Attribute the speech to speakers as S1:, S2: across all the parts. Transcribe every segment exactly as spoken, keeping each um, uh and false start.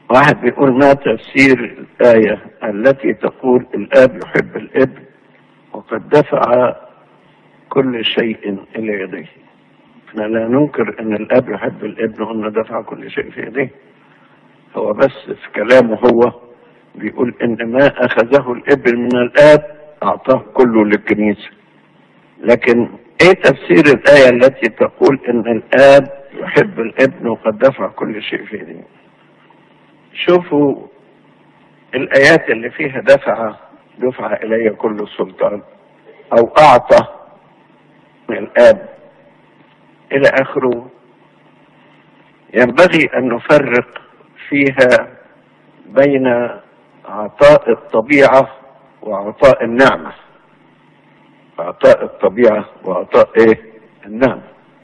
S1: واحد بيقول: ما تفسير الآية التي تقول الآب يحب الابن وقد دفع كل شيء إلى يديه؟ احنا لا ننكر ان الآب يحب الابن وانه دفع كل شيء في يديه، هو بس في كلامه هو بيقول ان ما اخذه الابن من الآب اعطاه كله للكنيسة. لكن ايه تفسير الآية التي تقول ان الآب يحب الابن وقد دفع كل شيء في يديه؟ شوفوا الآيات اللي فيها دفع دفع إلي كل السلطان أو أعطى من الآب إلى آخره، ينبغي أن نفرق فيها بين عطاء الطبيعة وعطاء النعمة. عطاء الطبيعة وعطاء إيه؟ النعمة.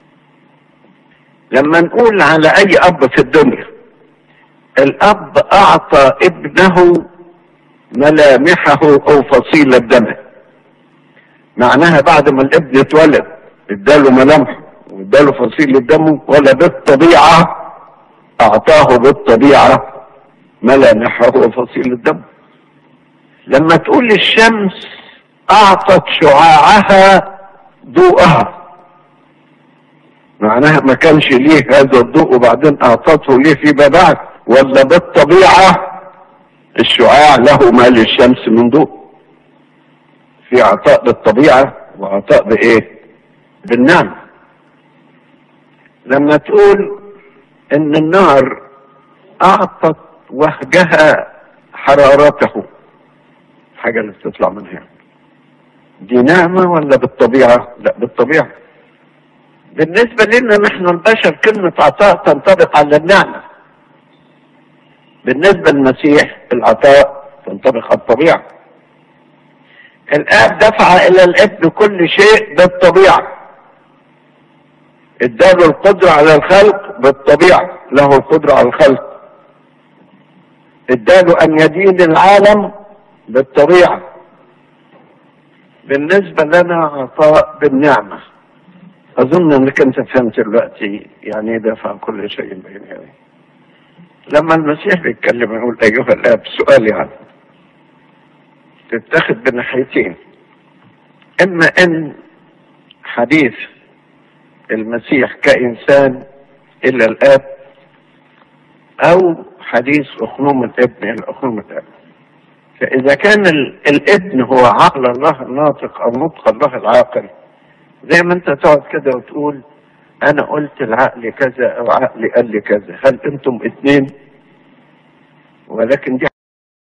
S1: لما نقول على أي أب في الدنيا الأب أعطى ابنه ملامحه أو فصيلة دمه، معناها بعد ما الابن اتولد اداله ملامحه واداله فصيلة دمه، ولا بالطبيعة أعطاه بالطبيعة ملامحه وفصيلة دمه. لما تقول الشمس أعطت شعاعها ضوءها، معناها ما كانش ليه هذا الضوء وبعدين أعطته ليه فيما بعد، ولا بالطبيعة الشعاع له ما للشمس من ضوء؟ في عطاء بالطبيعة وعطاء بإيه؟ بالنعم. لما تقول إن النار أعطت وهجها حرارته، الحاجة اللي بتطلع منها، دي نعمة ولا بالطبيعة؟ لا بالطبيعة. بالنسبة لنا نحن البشر كلمة عطاء تنطبق على النعمة، بالنسبة للمسيح العطاء تنطبق على الطبيعة. الآب دفع إلى الابن كل شيء بالطبيعة، اداله القدرة على الخلق بالطبيعة، له القدرة على الخلق، اداله أن يدين العالم بالطبيعة. بالنسبة لنا عطاء بالنعمة. أظن أنك أنت فهمت دلوقتي يعني دفع كل شيء بين يديه. لما المسيح بيتكلم يقول أيها الآب، سؤال يعني تتخذ بناحيتين: إما أن حديث المسيح كإنسان إلى الآب، أو حديث أخنوم الابن إلى أخنوم الآب. فإذا كان الابن هو عقل الله الناطق أو نطق الله العاقل، زي ما أنت تقعد كده وتقول أنا قلت العقل كذا أو عقلي قال لي كذا، هل أنتم اثنين؟ ولكن دي